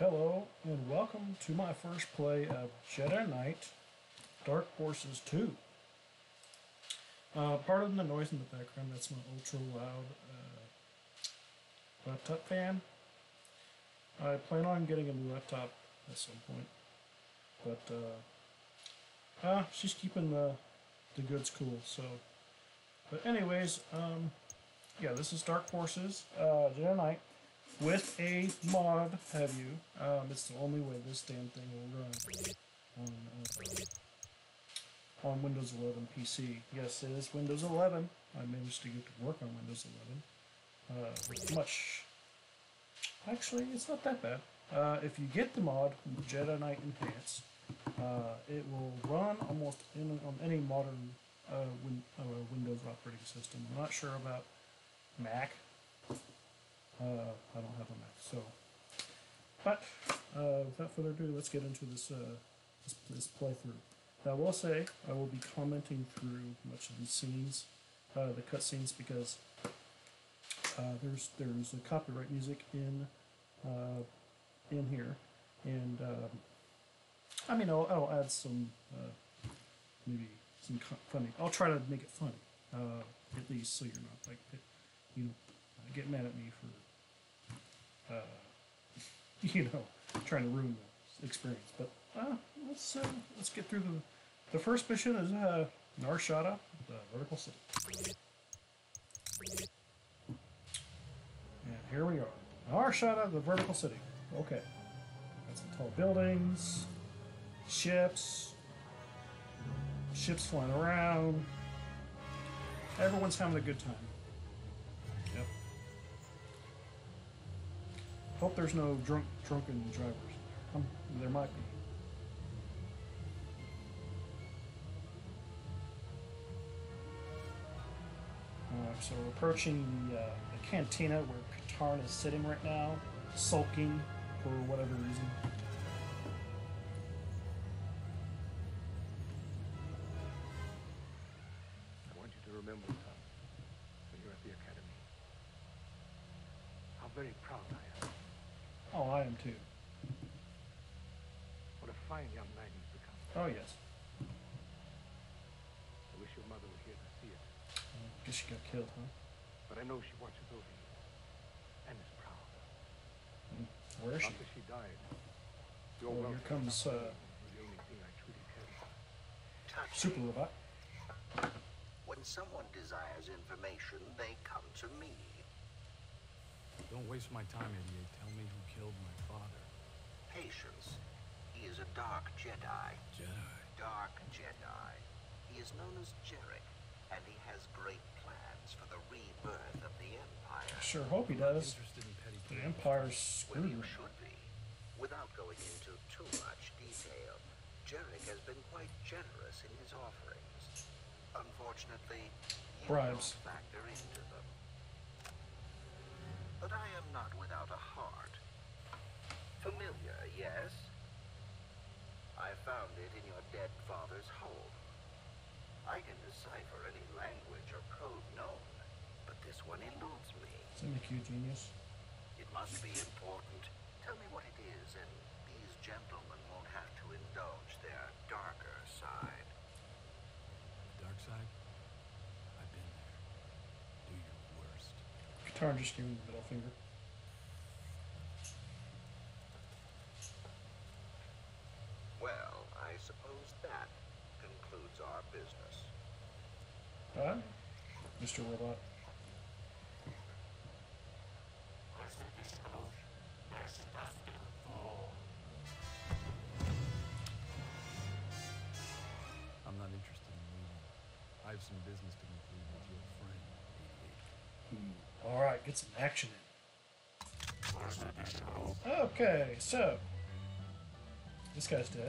Hello, and welcome to my first play of Jedi Knight Dark Forces 2. Pardon the noise in the background, that's my ultra loud laptop fan. I plan on getting a new laptop at some point, but she's keeping the goods cool, so. But anyways, yeah, this is Dark Forces, Jedi Knight. With a mod, have you? It's the only way this damn thing will run on Windows 11 PC. Yes, it is Windows 11. I managed to get to work on Windows 11. Actually, it's not that bad. If you get the mod, Jedi Knight Enhanced, it will run almost on any modern Windows operating system. I'm not sure about Mac. I don't have a Mac, so. But without further ado, let's get into this this playthrough. Now, I will say I will be commenting through much of these scenes, the cutscenes, because there's a copyright music in here, and I mean I'll add some maybe some funny. I'll try to make it funny, at least, so you're not like get mad at me for trying to ruin the experience. But let's get through the first mission is Nar Shadda, the vertical city. And here we are, Nar Shadda, the vertical city. Okay, got some tall buildings, ships flying around. Everyone's having a good time. Yep. Hope there's no drunken drivers. There might be. So we're approaching the cantina where Katarn is sitting right now, sulking for whatever reason. I want you to remember, son, when you're at the academy, how very proud I am. Oh, I am too. What a fine young man you've become. Oh, yes. I wish your mother were here to see it. I guess she got killed, huh? But I know she watches over you and is proud. Where is she? After she died, your Oh, here welfare comes was the only thing I truly cared about. Super Robot. When someone desires information, they come to me. Don't waste my time, idiot. Tell me who killed my father. Patience. He is a dark Jedi. Jedi. Dark Jedi. He is known as Jarek, and he has great plans for the rebirth of the Empire. I sure hope he does. Interested in petty The things. Empire's Well, screwed you right now. should be. Without going into too much detail, Jarek has been quite generous in his offerings. Unfortunately, you Bribes. don't factor into them. But I am not without a heart. Familiar, yes? I found it in your dead father's home. I can decipher any language or code known, but this one eludes me. Does that make you a genius? It must be important. Tell me what it is, and these gentlemen won't have to indulge their darker side. The dark side? I've been there. Do your worst. Katarn just gave him the middle finger. Well, I suppose that concludes our business. Huh? Mr. Robot. I'm not interested in leaving. I have some business to conclude with your friend, idiot. Alright, get some action in. Okay, so. This guy's dead.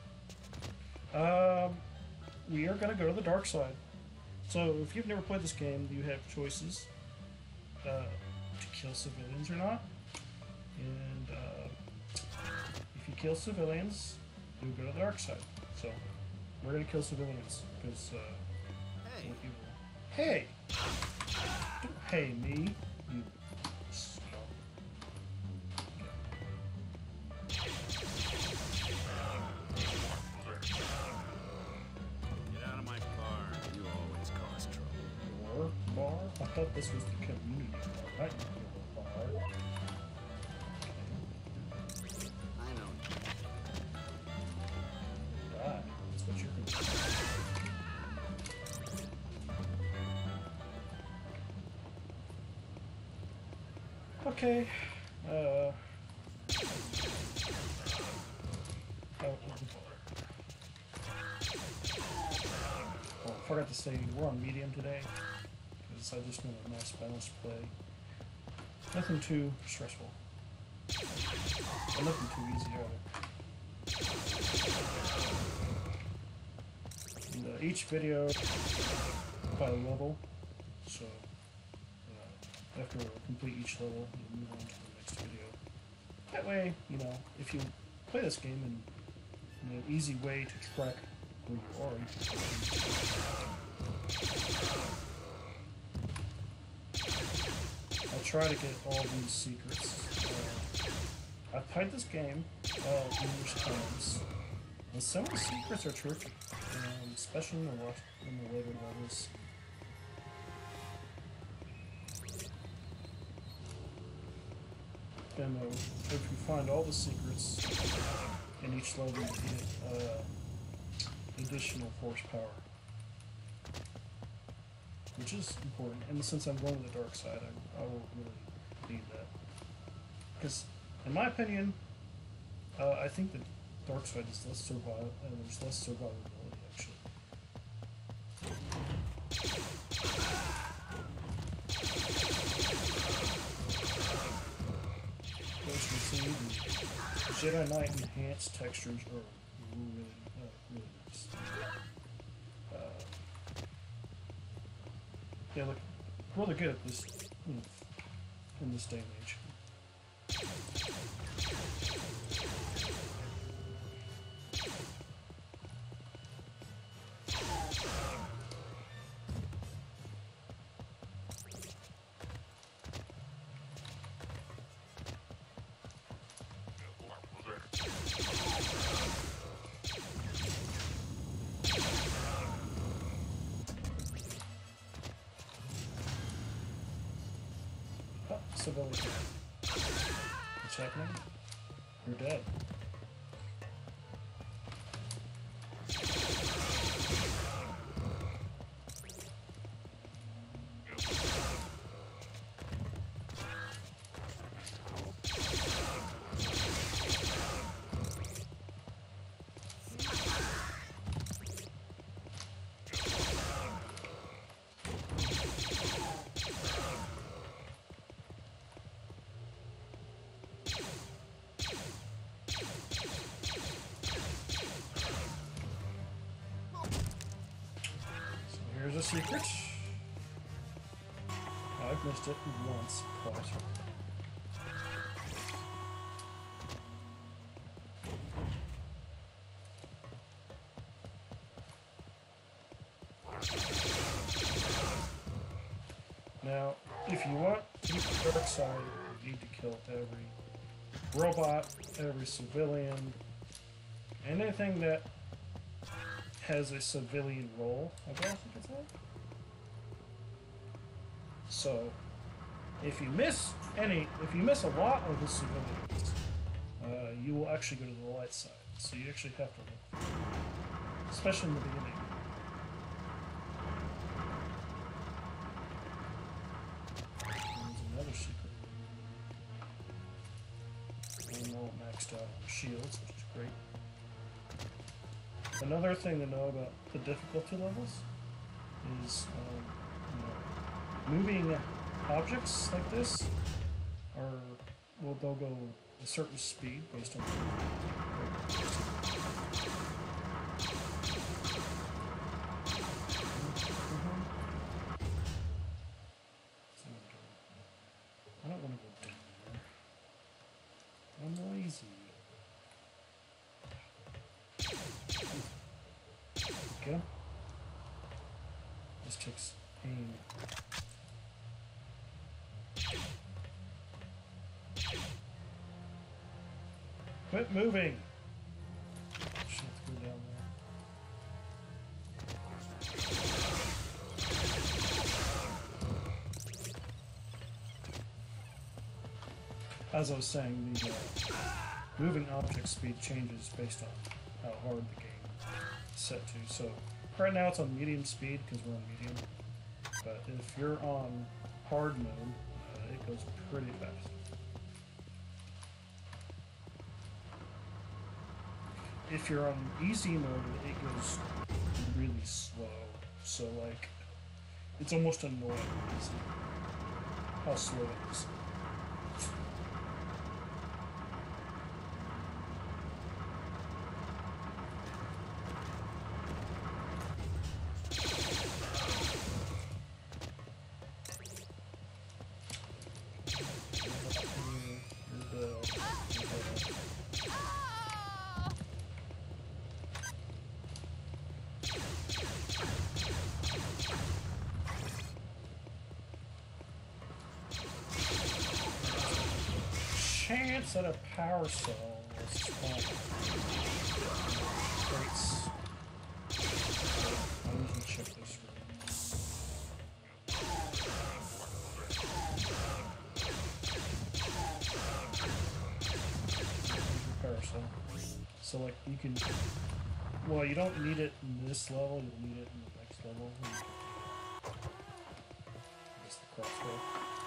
We are going to go to the dark side. So, if you've never played this game, you have choices to kill civilians or not. And if you kill civilians, you go to the dark side. So, we're going to kill civilians because Hey! Hey! Don't hey me, you scum. Okay. thought this was the community mod, not the mod. I know. Die. That's what you're gonna do. Okay. Oh, I forgot to say we're on medium today because I just want a nice balanced play. Nothing too stressful. And nothing too easy either. And, each video by level, so after we complete each level, we'll move on to the next video. That way, you know, if you play this game in an easy way to track where you are, I'll try to get all these secrets. I've played this game numerous times, and some of the secrets are tricky, especially in the later levels. And if you find all the secrets in each level, you get additional force power, which is important. And since I'm going to the dark side, I will really need that. Because, in my opinion, I think the dark side is less there's less survivability, actually. As you can see, the Jedi Knight enhanced textures are really, really nice. Yeah, look really good at this, in this day and age. Civilian. What's happening? You're dead. Here's a secret. I've missed it once, twice. Now, if you want to keep the dark side, you need to kill every robot, every civilian, anything that has a civilian role, I guess you could say. So, if you miss a lot of the civilians, you will actually go to the light side. So you actually have to look, especially in the beginning. There's another secret. I'm all maxed out on shields, which is great. Another thing to know about the difficulty levels is moving objects like this they'll go a certain speed based on I don't want to go down there. I'm lazy. Go. This takes aim. Quit moving! Should have to go down there. as I was saying, the moving object speed changes based on how hard the game is set to. So right now it's on medium speed because we're on medium. But if you're on hard mode, it goes pretty fast. If you're on easy mode, it goes really slow. So like, it's almost annoying how slow it is. Chance that a power cell will spawn. Crates. I usually check this room. Power cell. So like you can, well, you don't need it in this level. You'll need it in the next level. That's the crossbow.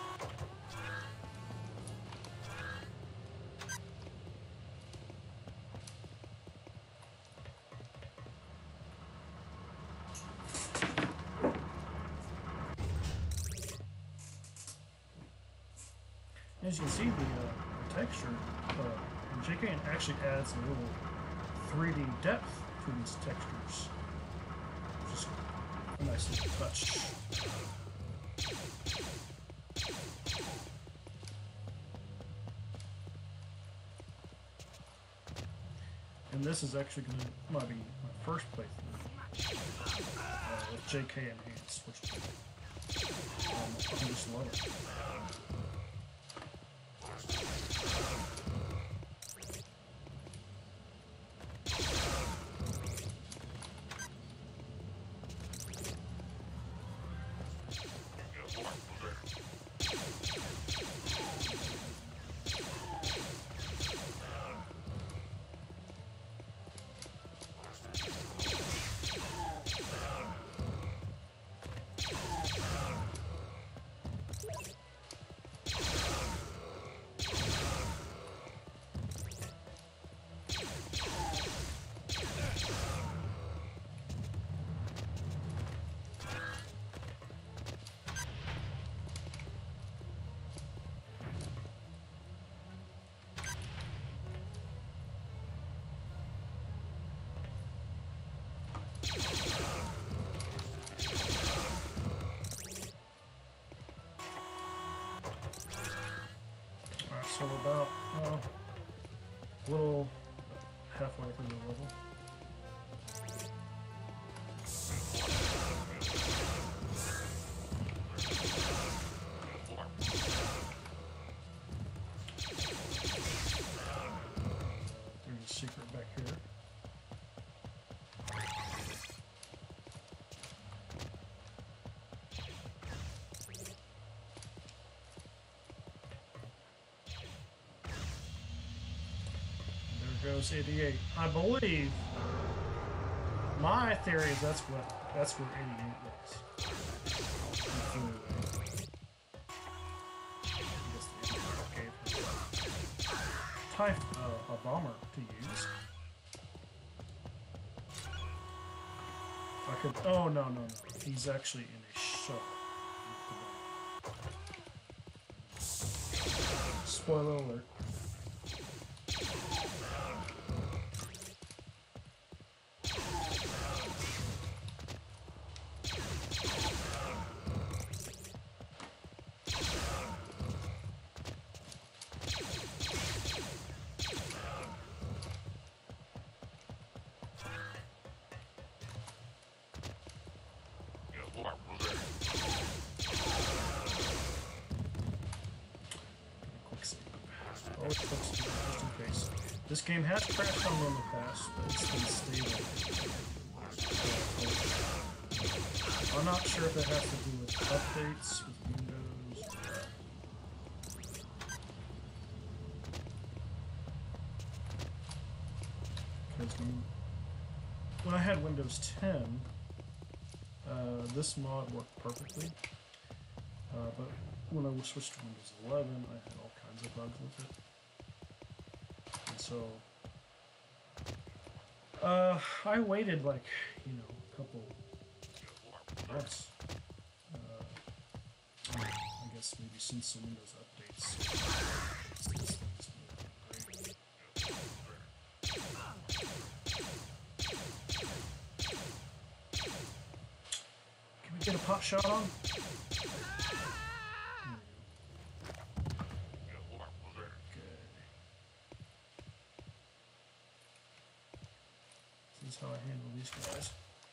As you can see, the texture, JK actually adds a little 3D depth to these textures. Just a nice little touch. And this is actually might be my first playthrough with JK enhanced, which I just love it. So we're about a little halfway through the level. There's a secret back here. Goes 88. I believe my theory is that's where 88 was. Type a bomber to use. I could. Oh no. He's actually in a shuttle. Spoiler alert. This game has crashed on me in the past, but it's been stable. I'm not sure if it has to do with updates, with Windows. when I had Windows 10, this mod worked perfectly. But when I switched to Windows 11, I had all kinds of bugs with it. And so, I waited like, you know, a couple months. I guess maybe since the Windows updates. These things were great. Can we get a pot shot on? This is how I handle these guys.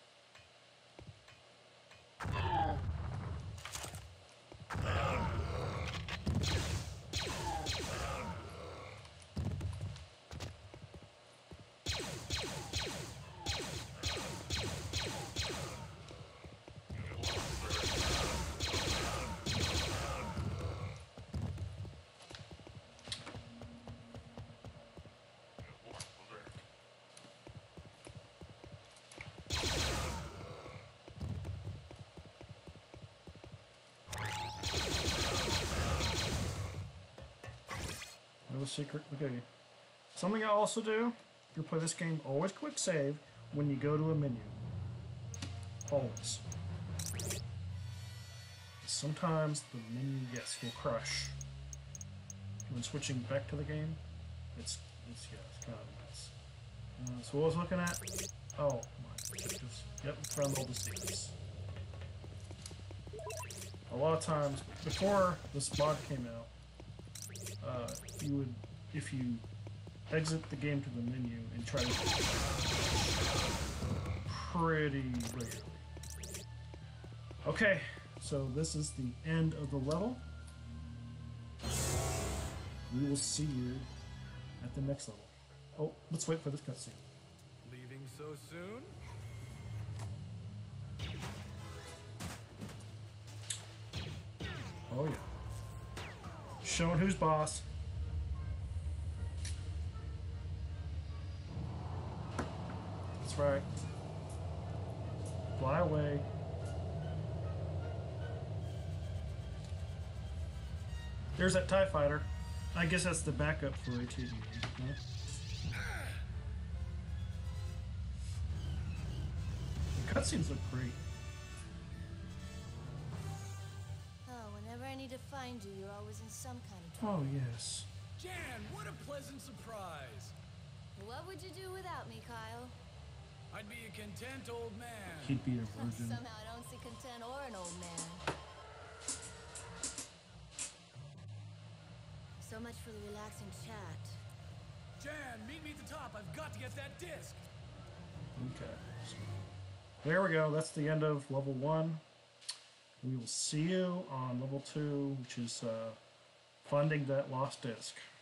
No secret. Okay. Something I also do, if you play this game, always quick save when you go to a menu. Always. Sometimes the menu, yes, will crash. When switching back to the game, it's kind of a mess. So what I was looking at? Oh my goodness. Yep, found all the secrets. A lot of times, before this mod came out, you would, if you exit the game to the menu and try to pretty regularly. Okay, so this is the end of the level. We will see you at the next level. Oh, let's wait for this cutscene. Leaving so soon? Oh yeah. Showing who's boss. That's right. Fly away. There's that TIE fighter. I guess that's the backup for ATV. Huh? The cutscenes look great. Whenever I need to find you, you're always in some kind of trouble. Oh yes. Jan, what a pleasant surprise. What would you do without me, Kyle? I'd be a content old man. He'd be a virgin. Somehow I don't see content or an old man. So much for the relaxing chat. Jan, meet me at the top. I've got to get that disc. Okay. So, there we go. That's the end of level 1. We will see you on level 2, which is finding that lost disc.